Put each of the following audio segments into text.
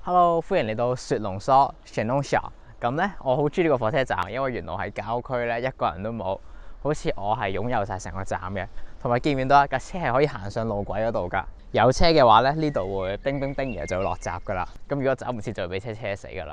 Hello， 歡迎嚟到雪隆梭 Shenlongxiao。咁咧，我好中意呢個火車站，因為原來係郊區咧，一個人都冇，好似我係擁有晒成個站嘅。同埋見唔見到啊？架車係可以行上路軌嗰度㗎。有車嘅話咧，呢度會叮叮叮，然後就會落閘㗎啦。咁如果走唔切，就會俾車死㗎啦。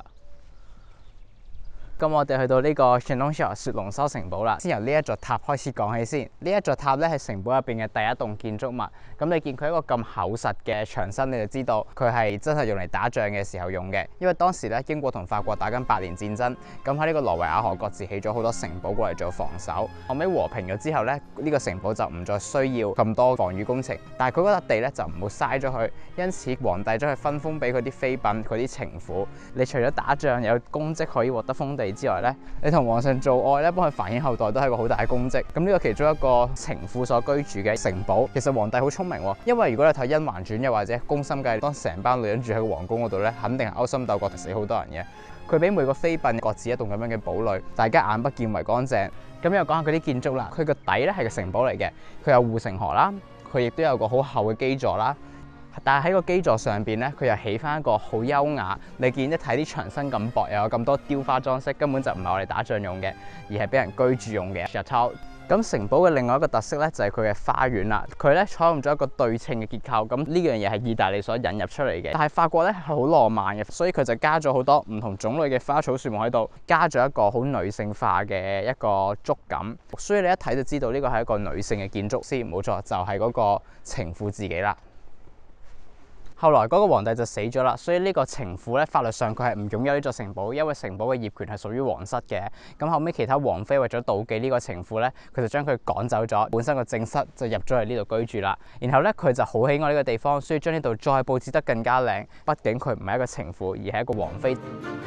咁我哋去到呢個 Shenlongxiao 雪隆梭城堡啦，先由呢一座塔開始講起先。呢一座塔咧係城堡入邊嘅第一棟建築物。咁你見佢一個咁厚實嘅牆身，你就知道佢係真係用嚟打仗嘅時候用嘅。因為當時咧英國同法國打緊8年戰爭，咁喺呢個挪維亞河各自起咗好多城堡過嚟做防守。後尾和平咗之後咧，呢個城堡就唔再需要咁多防禦工程，但係佢嗰笪地咧就唔好嘥咗佢，因此皇帝將佢分封俾佢啲妃嬪、佢啲情婦。你除咗打仗有功績可以獲得封地之外咧，你同皇上做愛咧，幫佢繁衍後代都係一個好大嘅功績。咁呢個其中一個情婦所居住嘅城堡，其實皇帝好聰明喎，因為如果你睇《甄嬛傳》又或者《宮心計》，當成班女人住喺個皇宮嗰度咧，肯定係勾心鬥角，死好多人嘅。佢俾每個妃嬪各自一棟咁樣嘅堡壘，大家眼不見為乾淨。咁又講下佢啲建築啦，佢個底咧係個城堡嚟嘅，佢有護城河啦，佢亦都有個好厚嘅基座啦。但係喺個基座上邊咧，佢又起翻一個好優雅。你見一睇啲牆身咁薄，又有咁多雕花裝飾，根本就唔係我哋打仗用嘅，而係俾人居住用嘅 chateau。咁城堡嘅另外一個特色咧，就係佢嘅花園啦。佢咧採用咗一個對稱嘅結構。咁呢樣嘢係意大利所引入出嚟嘅。但係法國咧係好浪漫嘅，所以佢就加咗好多唔同種類嘅花草樹木喺度，加咗一個好女性化嘅一個觸感。所以你一睇就知道呢個係一個女性嘅建築師，冇錯，就係嗰個情婦自己啦。後來嗰個皇帝就死咗啦，所以呢個情婦咧法律上佢係唔擁有呢座城堡，因為城堡嘅業權係屬於皇室嘅。咁後尾其他皇妃為咗妒忌呢個情婦咧，佢就將佢趕走咗，本身個正室就入咗嚟呢度居住啦。然後咧佢就好喜愛呢個地方，所以將呢度再佈置得更加靚。畢竟佢唔係一個情婦，而係一個皇妃。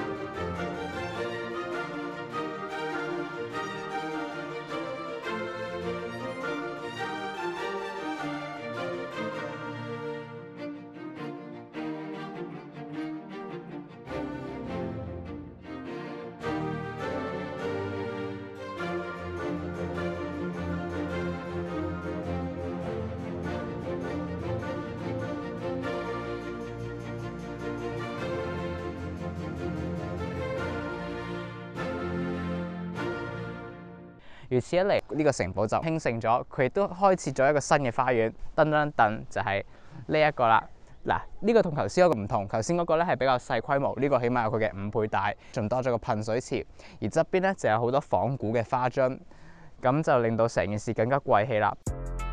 如此一嚟，呢個城堡就興盛咗，佢亦都開設咗一個新嘅花園。噔噔噔，就係呢一個啦。嗱，呢個同頭先嗰個唔同，頭先嗰個咧係比較細規模，呢個起碼有佢嘅5倍大，仲多咗個噴水池。而側邊咧就有好多仿古嘅花樽，咁就令到成件事更加貴氣啦。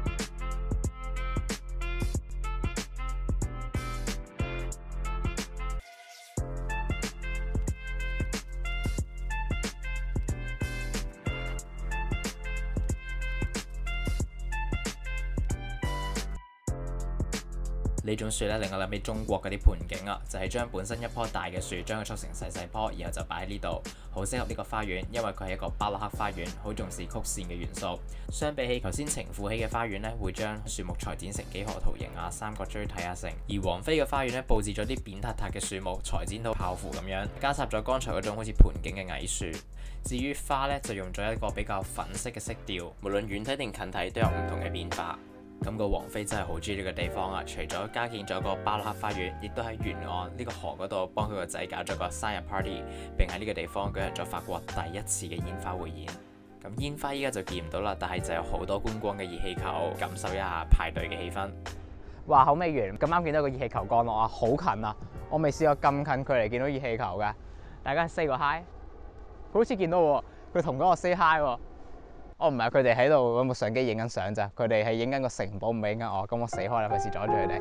呢種樹咧令我諗起中國嗰啲盆景啊，就係將本身一棵大嘅樹，將佢築成細細棵，然後就擺喺呢度，好適合呢個花園，因為佢係一個巴洛克花園，好重視曲線嘅元素。相比起頭先情婦起嘅花園咧，會將樹木裁剪成幾何圖形啊、三角錐體啊成；而王妃嘅花園咧，佈置咗啲扁塌塌嘅樹木，裁剪到泡芙咁樣，加插咗剛才嗰種好似盆景嘅矮樹。至於花咧，就用咗一個比較粉色嘅色調，無論遠睇定近睇都有唔同嘅變化。咁個王妃真係好中意呢個地方啊！除咗加建咗個巴洛克花園，亦都喺沿岸呢個河嗰度幫佢個仔搞咗個生日 party， 並喺呢個地方舉行咗法國第一次嘅煙花匯演。咁煙花依家就見唔到啦，但係就有好多觀光嘅熱氣球，感受一下派對嘅氣氛。 話口未完，咁啱見到個熱氣球降落啊，好近啊！我未試過咁近距離見到熱氣球㗎。大家 say 個 hi， 好似見到喎，佢同嗰個 say hi 喎。我唔係，佢哋喺度揾部相機影緊相咋，佢哋係影緊個城堡，唔係影緊我。咁我死開啦，費事阻住佢哋。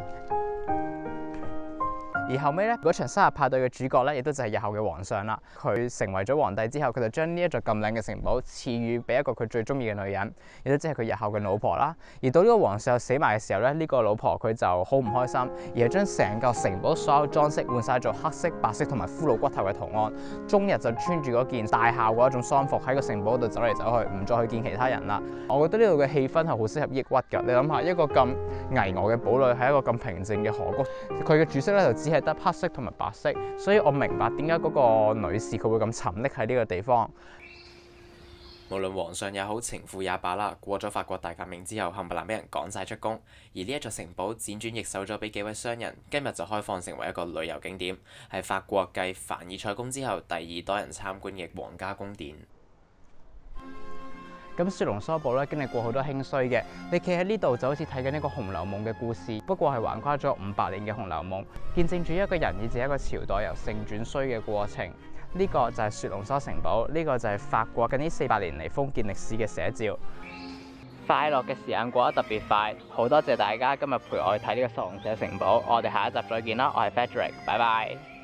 而後尾咧，嗰場生日派對嘅主角咧，亦都就係日後嘅皇上啦。佢成為咗皇帝之後，佢就將呢一座咁靚嘅城堡賜予俾一個佢最中意嘅女人，亦都即係佢日後嘅老婆啦。而到呢個皇上死埋嘅時候咧，呢個老婆佢就好唔開心，而係將成個城堡所有裝飾換晒做黑色、白色同埋骷髏骨頭嘅圖案，終日就穿住嗰件大孝嗰一種喪服喺個城堡度走嚟走去，唔再去見其他人啦。我覺得呢度嘅氣氛係好適合抑鬱㗎。你諗下，一個咁巍峨嘅堡壘喺一個咁平靜嘅河谷，佢嘅主色咧就只係得黑色同埋白色，所以我明白點解嗰個女士佢會咁沉溺喺呢個地方。 無論皇上也好，情婦也罷啦，過咗法國大革命之後，冚唪唥俾人趕晒出宮，而呢一座城堡輾轉易手咗俾幾位商人，今日就開放成為一個旅遊景點，係法國繼凡爾賽宮之後第2多人參觀嘅皇家宮殿。 咁雪隆梭堡咧經歷過好多興衰嘅，你企喺呢度就好似睇緊一個《紅樓夢》嘅故事，不過係橫跨咗500年嘅《紅樓夢》，見證住一個人以至一個朝代由盛轉衰嘅過程。呢個就係雪隆梭城堡，呢個就係法國近呢400年嚟封建歷史嘅寫照。快樂嘅時間過得特別快，好多謝大家今日陪我去睇呢個索隆舍城堡，我哋下一集再見啦，我係 Frederick，拜拜。